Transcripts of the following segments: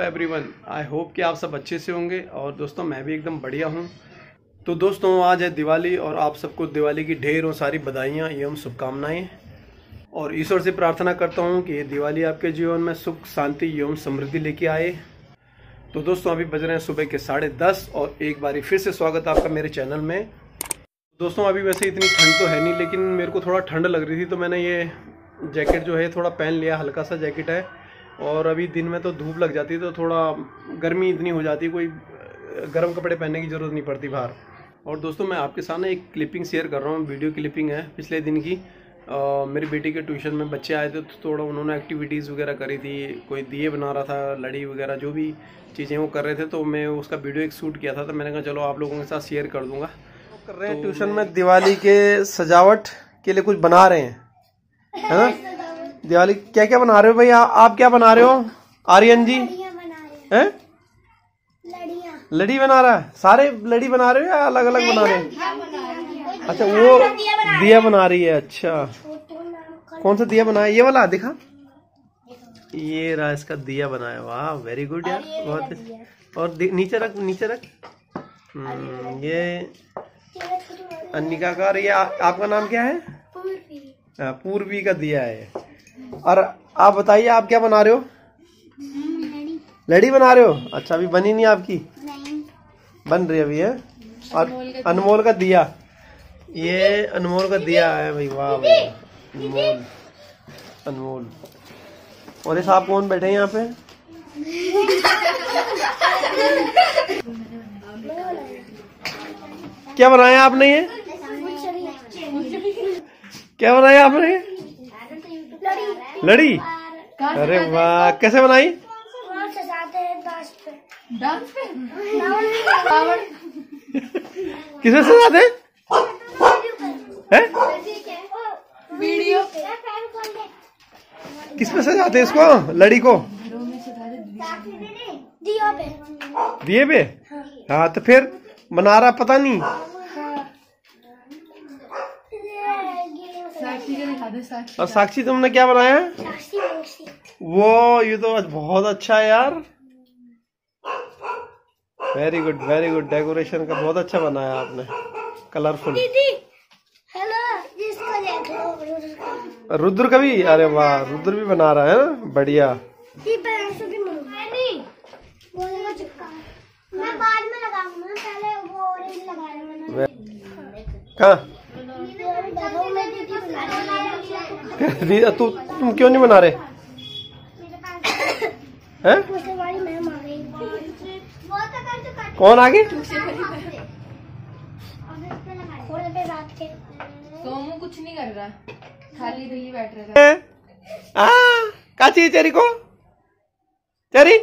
Everyone, I hope कि आप सब अच्छे से होंगे। और दोस्तों मैं भी एकदम बढ़िया हूँ। तो दोस्तों आज है दिवाली और आप सबको दिवाली की ढेरों सारी बधाइयाँ एवं शुभकामनाएं। और ईश्वर से प्रार्थना करता हूँ कि ये दिवाली आपके जीवन में सुख शांति एवं समृद्धि लेके आए। तो दोस्तों अभी बज रहे हैं सुबह के 10:30 और एक बारी फिर से स्वागत आपका मेरे चैनल में। दोस्तों अभी वैसे इतनी ठंड तो है नहीं, लेकिन मेरे को थोड़ा ठंड लग रही थी तो मैंने ये जैकेट जो है थोड़ा पहन लिया। हल्का सा जैकेट है और अभी दिन में तो धूप लग जाती है तो थोड़ा गर्मी इतनी हो जाती है, कोई गर्म कपड़े पहनने की ज़रूरत नहीं पड़ती बाहर। और दोस्तों मैं आपके सामने एक क्लिपिंग शेयर कर रहा हूँ, वीडियो क्लिपिंग है पिछले दिन की। मेरी बेटी के ट्यूशन में बच्चे आए थे तो थोड़ा उन्होंने एक्टिविटीज़ वगैरह करी थी। कोई दिए बना रहा था, लड़ी वगैरह जो भी चीज़ें वो कर रहे थे, तो मैं उसका वीडियो एक शूट किया था। तो मैंने कहा चलो आप लोगों के साथ शेयर कर दूंगा। कर रहे हैं ट्यूशन में दिवाली के सजावट के लिए कुछ बना रहे हैं, है ना? दिवाली क्या क्या बना रहे हो भाई? आप क्या बना रहे हो आर्यन जी? हैं? लड़ी बना रहा है। सारे लड़ी बना रहे हो या अलग अलग बना रहे हैं? अच्छा वो दिया बना रही है। अच्छा कौन सा दिया बनाया? ये वाला दिखा। ये रहा इसका दिया बनाया। वाह वेरी गुड यार, बहुत। और नीचे रख, नीचे रख। ये अनिका का। ये आपका नाम क्या है? पूर्वी का दिया है। और आप बताइए आप क्या बना रहे हो? लड़ी बना रहे हो? अच्छा अभी बनी नहीं आपकी? नहीं बन रही अभी है। और अनमोल का दिया, ये अनमोल का दिया है भाई। वाह भाई अनमोल, अनमोल। और ये साहब कौन बैठे हैं यहाँ पे? क्या बनाया आपने? ये क्या बनाया आपने? लड़ी। अरे वाह, कैसे बनाई? डांस पे किसमें सजाते हैं? वीडियो किसमें सजाते हैं इसको, लड़ी को? दिए पे। हाँ तो फिर बना रहा पता नहीं। और साक्षी तुमने क्या बनाया? वो ये तो बहुत अच्छा है यार। Very good very good. Decoration का बहुत अच्छा बनाया आपने, कलरफुल। रुद्र का भी? अरे वाह, रुद्र भी बना रहा है ना, बढ़िया। कहाँ तुम क्यों नहीं बना रहे हैं? कौन आगे? सोमू कुछ नहीं कर रहा, खाली इधर ही बैठ रहा है। क्या चाहिए चेरी को? चेरी।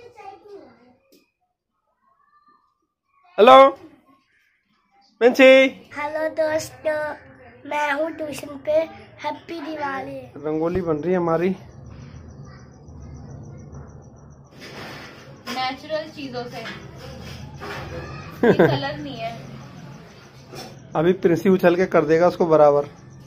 Hello Pence. हेलो दोस्तों, मैं हूँ ट्यूशन पे। हैप्पी दिवाली। रंगोली बन रही है हमारी नेचुरल चीजों से, कलर नहीं है। अभी प्रिंसी उछल के कर देगा उसको बराबर।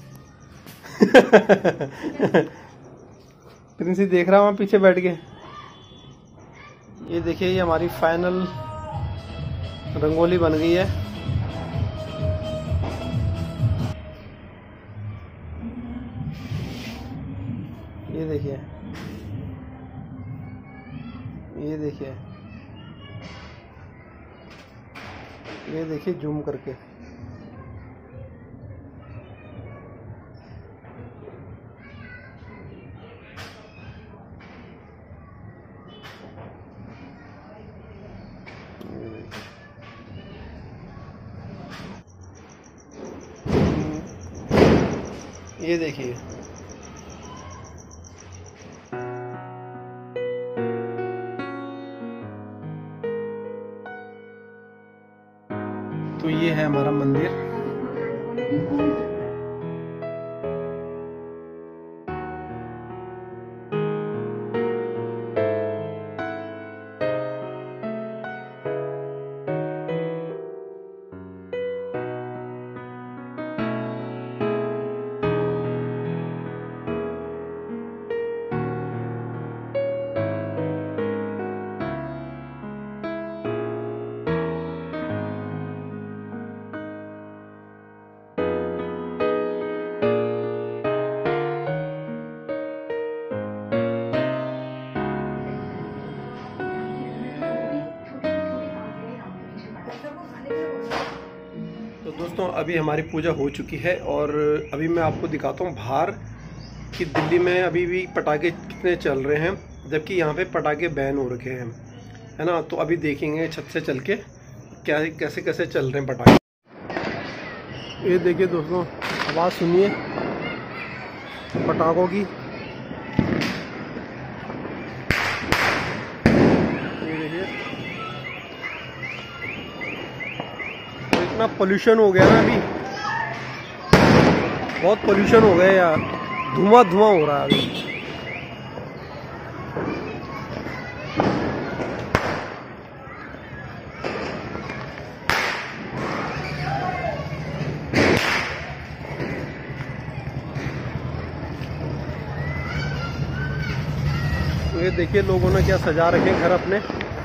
प्रिंसी देख रहा हूँ पीछे बैठ के। ये देखिए ये हमारी फाइनल रंगोली बन गई है। ये देखिए, ये देखिए, ये देखिए जूम करके। ये देखिए, तो ये है हमारा मंदिर। दोस्तों अभी हमारी पूजा हो चुकी है और अभी मैं आपको दिखाता हूँ बाहर कि दिल्ली में अभी भी पटाखे कितने चल रहे हैं, जबकि यहाँ पे पटाखे बैन हो रखे हैं, है ना। तो अभी देखेंगे छत से चल के क्या कैसे कैसे चल रहे हैं पटाखे। ये देखिए दोस्तों, आवाज़ सुनिए पटाखों की। ये देखिए इतना पोल्यूशन हो गया ना, अभी बहुत पोल्यूशन हो गया यार, धुआं धुआं हो रहा है अभी। ये देखिए लोगों ने क्या सजा रखे घर अपने।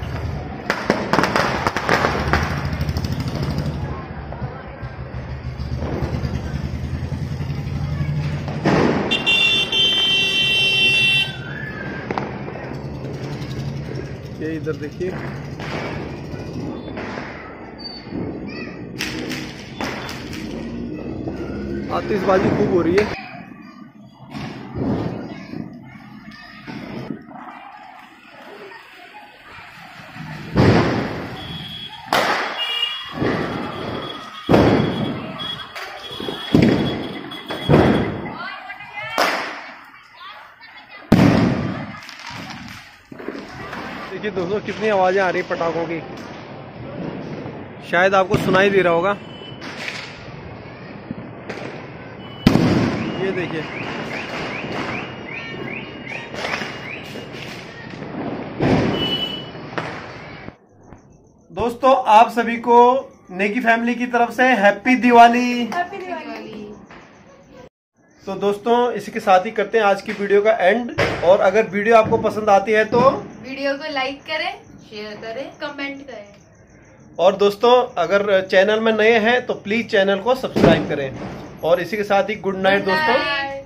ये इधर देखिए, आतिशबाजी खूब हो रही है। देखिए दोस्तों कितनी आवाजें आ रही पटाखों की, शायद आपको सुनाई दे रहा होगा। ये देखिए दोस्तों, आप सभी को नेकी फैमिली की तरफ से हैप्पी दिवाली। हैप्पी दिवाली। तो दोस्तों इसी के साथ ही करते हैं आज की वीडियो का एंड। और अगर वीडियो आपको पसंद आती है तो वीडियो को लाइक करें, शेयर करें, कमेंट करें। और दोस्तों अगर चैनल में नए हैं तो प्लीज चैनल को सब्सक्राइब करें। और इसी के साथ ही गुड नाइट दोस्तों।